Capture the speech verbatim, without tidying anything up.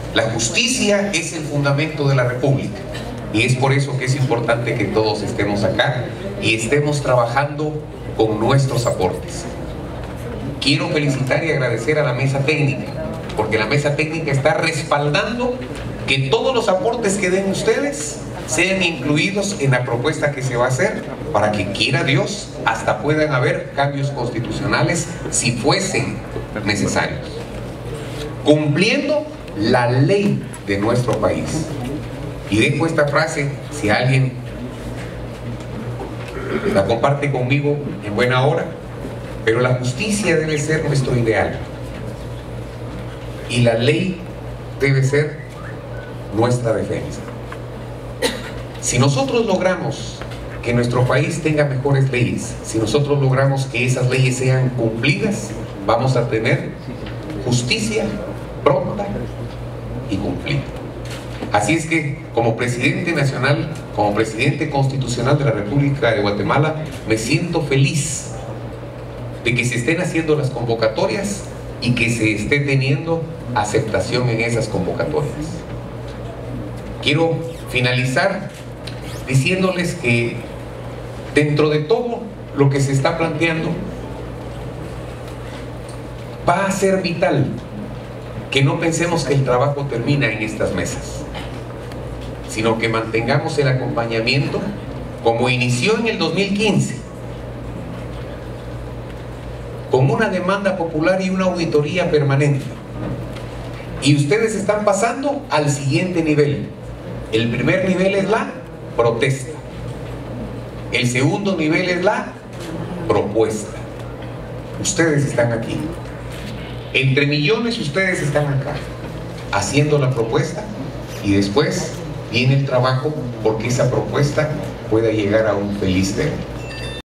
La justicia es el fundamento de la República y es por eso que es importante que todos estemos acá y estemos trabajando con nuestros aportes. Quiero felicitar y agradecer a la mesa técnica, porque la mesa técnica está respaldando que todos los aportes que den ustedes sean incluidos en la propuesta que se va a hacer, para que quiera Dios hasta puedan haber cambios constitucionales si fuesen necesarios, cumpliendo la ley de nuestro país. Y dejo esta frase, si alguien la comparte conmigo en buena hora, pero la justicia debe ser nuestro ideal y la ley debe ser nuestra defensa. Si nosotros logramos que nuestro país tenga mejores leyes, si nosotros logramos que esas leyes sean cumplidas, vamos a tener justicia pronta y cumplida. Así es que, como presidente nacional, como presidente constitucional de la República de Guatemala, me siento feliz de que se estén haciendo las convocatorias y que se esté teniendo aceptación en esas convocatorias. Quiero finalizar diciéndoles que dentro de todo lo que se está planteando, va a ser vital que no pensemos que el trabajo termina en estas mesas, sino que mantengamos el acompañamiento como inició en el dos mil quince, con una demanda popular y una auditoría permanente. Y ustedes están pasando al siguiente nivel. El primer nivel es la protesta. El segundo nivel es la propuesta. Ustedes están aquí. Entre millones ustedes están acá, haciendo la propuesta, y después viene el trabajo porque esa propuesta pueda llegar a un feliz término.